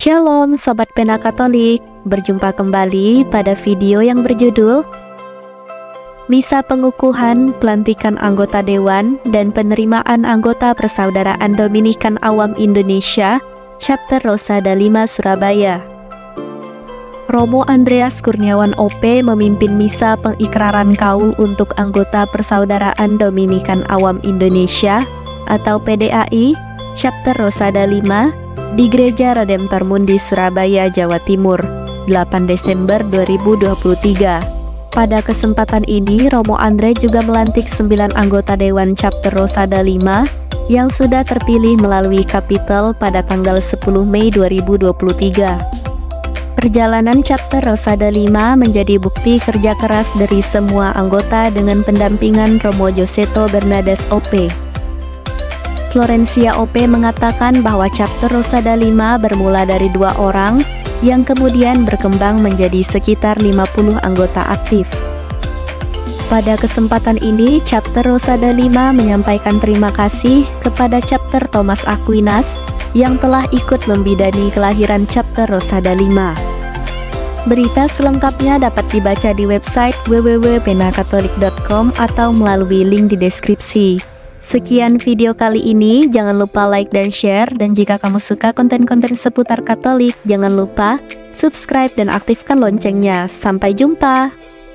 Shalom Sobat Pena Katolik, berjumpa kembali pada video yang berjudul Misa Pengukuhan, Pelantikan Anggota Dewan, dan Penerimaan Anggota Persaudaraan Dominikan Awam Indonesia, Chapter Rosada 5 Surabaya. Romo Andreas Kurniawan OP memimpin misa pengikraran kaul untuk anggota Persaudaraan Dominikan Awam Indonesia atau PDAI, Chapter Rosada 5 di Gereja Redemptor Mundi Surabaya, Jawa Timur, 8 Desember 2023. Pada kesempatan ini, Romo Andre juga melantik 9 anggota Dewan Chapter Rosada 5 yang sudah terpilih melalui Kapitol pada tanggal 10 Mei 2023. Perjalanan Chapter Rosada 5 menjadi bukti kerja keras dari semua anggota dengan pendampingan Romo Joseto Bernades OP. Florencia OP mengatakan bahwa Chapter Rosada 5 bermula dari 2 orang yang kemudian berkembang menjadi sekitar 50 anggota aktif. Pada kesempatan ini, Chapter Rosada 5 menyampaikan terima kasih kepada Chapter Thomas Aquinas yang telah ikut membidani kelahiran Chapter Rosada 5. Berita selengkapnya dapat dibaca di website www.penakatolik.com atau melalui link di deskripsi. Sekian video kali ini, jangan lupa like dan share, dan jika kamu suka konten-konten seputar Katolik, jangan lupa subscribe dan aktifkan loncengnya. Sampai jumpa!